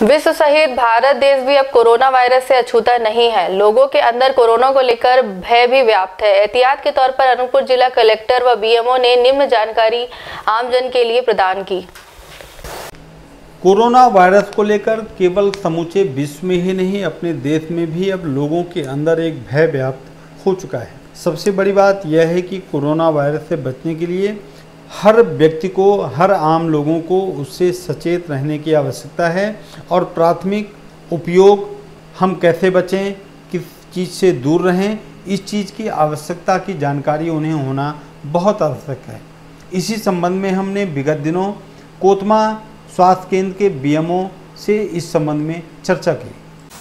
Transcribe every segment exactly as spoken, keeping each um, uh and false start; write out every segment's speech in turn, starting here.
विश्व सहित भारत देश भी अब कोरोना वायरस से अछूता नहीं है। लोगों के अंदर कोरोना को लेकर भय भी व्याप्त है। एहतियात के तौर पर अनूपपुर जिला कलेक्टर व बीएमओ ने निम्न जानकारी आमजन के लिए प्रदान की। कोरोना वायरस को लेकर केवल समूचे विश्व में ही नहीं, अपने देश में भी अब लोगों के अंदर एक भय व्याप्त हो चुका है। सबसे बड़ी बात यह है कि कोरोना वायरस से बचने के लिए हर व्यक्ति को, हर आम लोगों को उससे सचेत रहने की आवश्यकता है और प्राथमिक उपयोग हम कैसे बचें, किस चीज़ से दूर रहें, इस चीज़ की आवश्यकता की जानकारी उन्हें होना बहुत आवश्यक है। इसी संबंध में हमने विगत दिनों कोतमा स्वास्थ्य केंद्र के बीएमओ से इस संबंध में चर्चा की।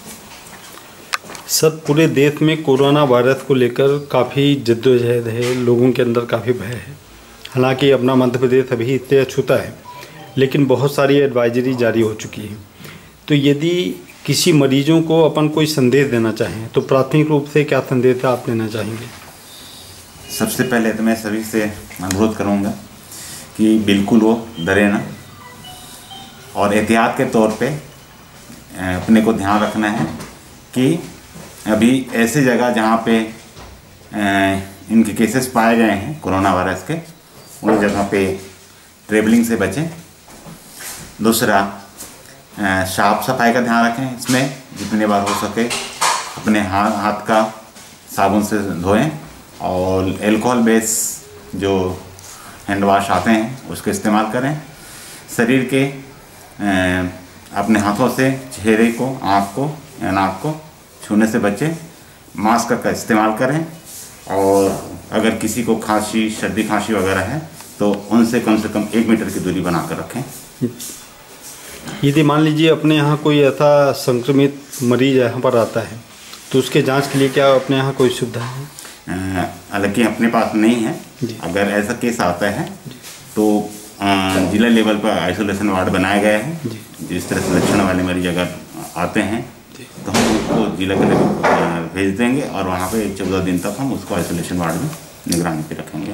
सब पूरे देश में कोरोना वायरस को लेकर काफ़ी जद्दोजहद है, लोगों के अंदर काफ़ी भय है। हालांकि अपना मध्य प्रदेश अभी इतने अछूता है, लेकिन बहुत सारी एडवाइजरी जारी हो चुकी है। तो यदि किसी मरीजों को अपन कोई संदेश देना चाहें तो प्राथमिक रूप से क्या संदेश आप देना चाहेंगे? सबसे पहले तो मैं सभी से अनुरोध करूंगा कि बिल्कुल वो डरे ना, और एहतियात के तौर पे अपने को ध्यान रखना है कि अभी ऐसी जगह जहाँ पे इनके केसेस पाए गए हैं कोरोना वायरस के, उन जगह पे ट्रेवलिंग से बचें। दूसरा, साफ सफाई का ध्यान रखें। इसमें जितनी बार हो सके अपने हाथ हाथ का साबुन से धोएं और एल्कोहल बेस जो हैंड वाश आते हैं उसका इस्तेमाल करें। शरीर के अपने हाथों से चेहरे को, आँख को या नाक को छूने से बचें। मास्क का इस्तेमाल करें और अगर किसी को खांसी, सर्दी खांसी वगैरह है तो उनसे कम से कम एक मीटर की दूरी बनाकर रखें। यदि मान लीजिए अपने यहाँ कोई ऐसा संक्रमित मरीज यहाँ पर आता है तो उसके जांच के लिए क्या अपने यहाँ कोई सुविधा है? हालांकि अपने पास नहीं है। अगर ऐसा केस आता है तो जिला लेवल पर आइसोलेशन वार्ड बनाया गया है। जिस तरह से लक्षण वाले मरीज अगर आते हैं तो हम उसको जिला के लेवल भेज देंगे और वहाँ पे चौदह दिन तक हम उसको आइसोलेशन वार्ड में निगरानी पे रखेंगे।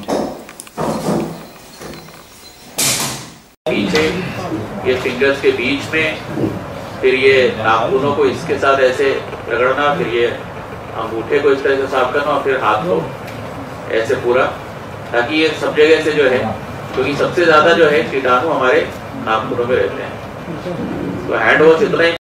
पीछे ये फिंगर्स के बीच में, फिर ये नाखूनों को इसके साथ ऐसे रगड़ना, फिर ये अंगूठे को इस तरह से साफ करना और फिर हाथ को ऐसे पूरा, ताकि ये सब जगह से जो है, क्योंकि सबसे ज्यादा जो है कीटाणु हमारे नाखूनों में रहते हैं, तो हैंड वॉश इतना ही